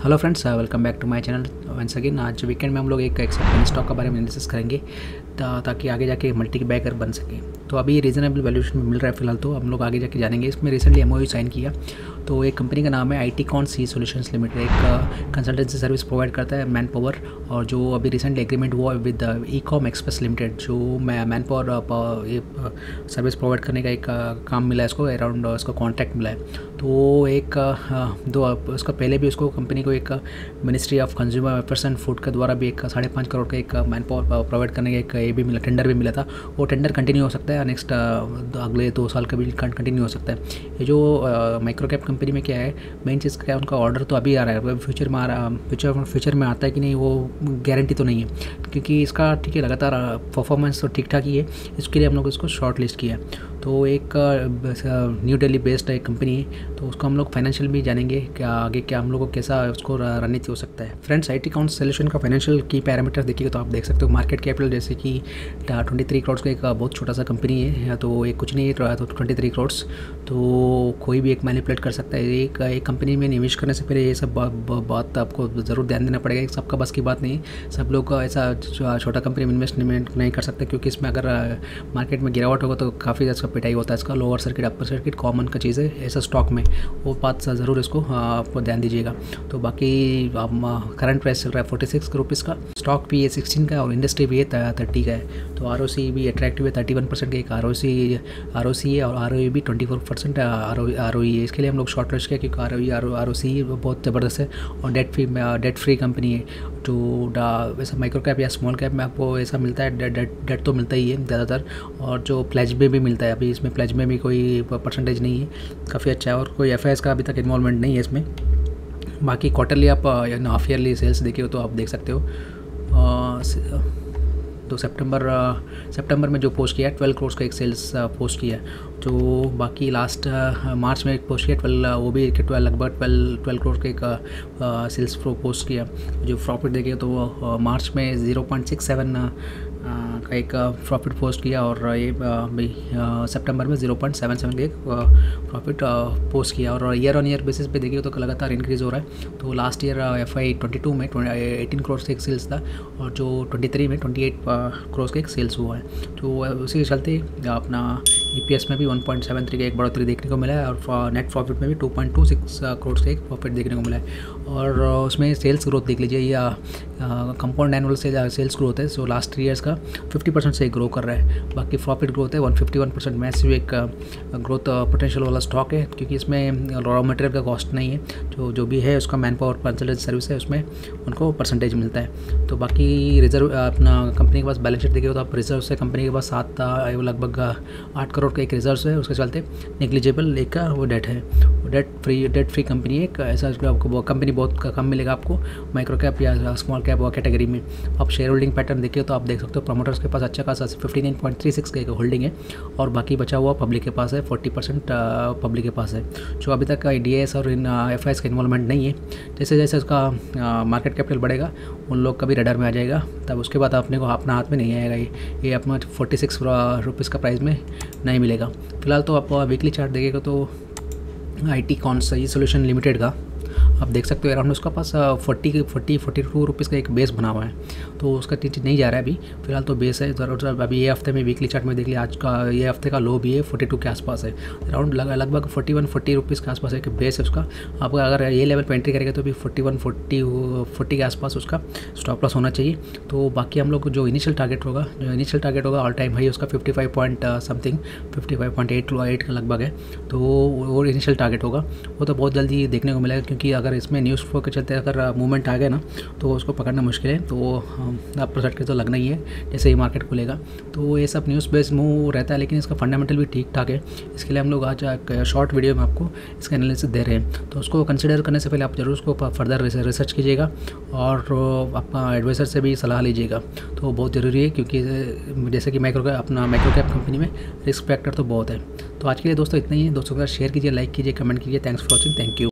Hello friends, welcome back to my channel once again. आज weekend में हम लोग एक एक्सेप्टेंस स्टॉक के बारे में डिस्कस करेंगे ताकि आगे जाके मल्टी बैगर बन सके। तो अभी रीजनेबल वैल्यूएशन में मिल रहा है फिलहाल, तो हम लोग आगे जाके जानेंगे। इसमें रिसेंटली एमओयू साइन किया। तो एक कंपनी का नाम है आईटीकॉन सी सॉल्यूशंस लिमिटेड, एक कंसल्टेंसी सर्विस प्रोवाइड करता है मैन पावर। और जो अभी रिसेंटली एग्रीमेंट हुआ विद ईकॉम एक्सप्रेस लिमिटेड, जो मैन पावर ये सर्विस प्रोवाइड करने का एक काम मिला है इसको, अराउंड इसका कॉन्ट्रैक्ट मिला है। तो एक उसका पहले भी उसको कंपनी को एक ministry of consumer affairs and food के द्वारा भी एक 5.5 करोड़ का एक मैन पावर प्रोवाइड करने का एक ये भी मिला, टेंडर भी मिला था। वो टेंडर कंटिन्यू हो सकता है नेक्स्ट अगले 2 साल का भी कंटिन्यू हो सकता है। ये जो माइक्रो कैप कंपनी में क्या है, मेन चीज़ क्या है, उनका ऑर्डर तो अभी आ रहा है, फ्यूचर में आ रहा, फ्यूचर में आता है कि नहीं वो गारंटी तो नहीं है, क्योंकि इसका ठीक है लगातार परफॉर्मेंस तो ठीक ठाक ही है। इसके लिए हम लोग इसको शॉर्ट लिस्ट किया। तो एक न्यू दिल्ली बेस्ड एक कंपनी है, तो उसको हम लोग फाइनेंशियल भी जानेंगे क्या आगे, क्या हम लोग को कैसा उसको रणनीति हो सकता है। फ्रेंड्स, आईटीकॉन सॉल्यूशन का फाइनेंशियल की पैरामीटर देखिएगा तो आप देख सकते हो मार्केट कैपिटल जैसे कि 23 करोड़ का एक बहुत छोटा सा कंपनी है, तो एक कुछ नहीं है, तो 23 करोड़ तो कोई भी एक मैनिपुलेट कर सकता है। एक कंपनी में निवेश करने से पहले ये सब बात आपको ज़रूर ध्यान देना पड़ेगा। सबका बस की बात नहीं, सब लोग ऐसा छोटा कंपनी में इन्वेस्टमेंट नहीं कर सकते, क्योंकि इसमें अगर मार्केट में गिरावट होगा तो काफ़ी ज़्यादा पिटाई होता है इसका। Lower circuit upper circuit common का चीज़ है ऐसा स्टॉक में, वो बात ज़रूर इसको आपको ध्यान दीजिएगा। तो बाकी करंट प्राइस चल रहा है 46 रुपीज़ का, स्टॉक भी है 16 का और इंडस्ट्री भी है 30 का है। तो आरओसी भी अट्रैक्टिव है, 31% का एक आरओसी है और आरओई भी 24% आरओई है। इसके लिए हम लोग शॉर्ट लिस्ट किया क्योंकि आरओसी बहुत ज़बरदस्त है और डेट फ्री कंपनी है। तो वैसा माइक्रो कैप या स्मॉल कैप में आपको ऐसा मिलता है, डेट तो मिलता ही है ज़्यादातर, और जो प्लेज में भी मिलता है। अभी इसमें प्लेज में भी कोई परसेंटेज नहीं है, काफ़ी अच्छा है, और कोई एफआईएस का अभी तक इन्वॉल्वमेंट नहीं है इसमें। बाकी क्वार्टरली आप हाफ ईयरली सेल्स देखिए तो आप देख सकते हो। तो सितंबर में जो पोस्ट किया है 12 करोड़ का एक सेल्स पोस्ट किया है। तो बाकी लास्ट मार्च में एक पोस्ट किया 12, वो भी लगभग 12 करोड़ का एक सेल्स पोस्ट किया। जो प्रॉफिट देखिए तो मार्च में 0.67 का एक प्रॉफिट पोस्ट किया, और ये सितंबर में 0.77 का एक प्रॉफिट पोस्ट किया। और ईयर ऑन ईयर बेसिस पे देखिए तो लगातार इंक्रीज़ हो रहा है। तो लास्ट ईयर FY22 में 18 करोड़ से एक सेल्स था, और जो 23 में 28 करोड़ का एक सेल्स हुआ है। तो उसी के चलते अपना EPS में भी 1.73 का एक बढ़ोतरी देखने को मिला है, और नेट प्रॉफिट में भी 2.26 करोड़ का एक प्रॉफिट देखने को मिला है। और उसमें सेल्स ग्रोथ देख लीजिए, या कंपाउंड एनुअल सेल्स ग्रोथ है, सो लास्ट 3 ईयर्स का 50% से ग्रो कर रहा है। बाकी प्रॉफिट ग्रोथ है 151%, मैसिव एक ग्रोथ पोटेंशियल वाला स्टॉक है, क्योंकि इसमें रॉ मटेरियल का कॉस्ट नहीं है। जो भी है उसका मैन पावर कंसल्टेंसी सर्विस है, उसमें उनको परसेंटेज मिलता है। तो बाकी रिजर्व अपना कंपनी के पास बैलेंस शीट देखिए तो आप रिजर्व से कंपनी के पास लगभग 8 करोड़ का एक रिजर्व है। उसके चलते नेग्लिजिबल एक वो डेट है, डेट फ्री कंपनी है। ऐसा आपको कंपनी बहुत कम मिलेगा आपको माइक्रो कैप या स्मॉल कैप कैटेगरी में। आप शेयर होल्डिंग पैटर्न देखिए तो आप देख सकते हो प्रमोटर्स के पास अच्छा खासा 59.36 का एक होल्डिंग है, और बाकी बचा हुआ पब्लिक के पास है 40% पब्लिक के पास है। जो अभी तक DAS और इन FIs का इन्वॉल्वमेंट नहीं है। जैसे जैसे उसका मार्केट कैपिटल बढ़ेगा उन लोग का भी रडार में आ जाएगा, तब उसके बाद अपने को अपना हाथ में नहीं आएगा। ये अपना 46 रुपीज़ का प्राइस में नहीं मिलेगा। फिलहाल तो आप वीकली चार्ट देखिएगा तो आईटीकॉन सी सॉल्यूशन लिमिटेड का आप देख सकते हो अराउंड उसका पास 42 रुपीज़ का एक बेस बना हुआ है। तो उसका टीच नहीं जा रहा है अभी, फिलहाल तो बेस है। अभी ये हफ्ते में वीकली चार्ट में देख लिया, आज का ये हफ्ते का लो भी है 42 के आसपास है, अराउंड लगभग 40 रुपीज़ के आसपास एक बेस है उसका। आपको अगर ये लेवल पर एंट्री करेगा तो भी 40 के आसपास उसका स्टॉप लॉस होना चाहिए। तो बाकी हम लोग जो इनिशियल टारगेट होगा ऑल टाइम हाई उसका 55.8 का लगभग है। तो वो इनिशियल टारगेट होगा, वो तो बहुत जल्दी देखने को मिलेगा, क्योंकि अगर इसमें न्यूज़ फ्लो के चलते अगर मूवमेंट आ गया ना तो उसको पकड़ना मुश्किल है। तो अपर साइड के तो लगना ही है जैसे ही मार्केट खुलेगा। तो ये सब न्यूज़ बेस्ड मूव रहता है, लेकिन इसका फंडामेंटल भी ठीक ठाक है। इसके लिए हम लोग आज शॉर्ट वीडियो में आपको इसका एनालिसिस दे रहे हैं। तो उसको कंसिडर करने से पहले आप जरूर उसको फर्दर रिसर्च कीजिएगा, और अपना एडवाइज़र से भी सलाह लीजिएगा। तो बहुत ज़रूरी है, क्योंकि जैसे कि माइक्रो कैप कंपनी में रिस्क फैक्टर तो बहुत है। तो आज के लिए दोस्तों इतना ही है। दोस्तों के साथ शेयर कीजिए, लाइक कीजिए, कमेंट कीजिए। Thanks for watching, thank you.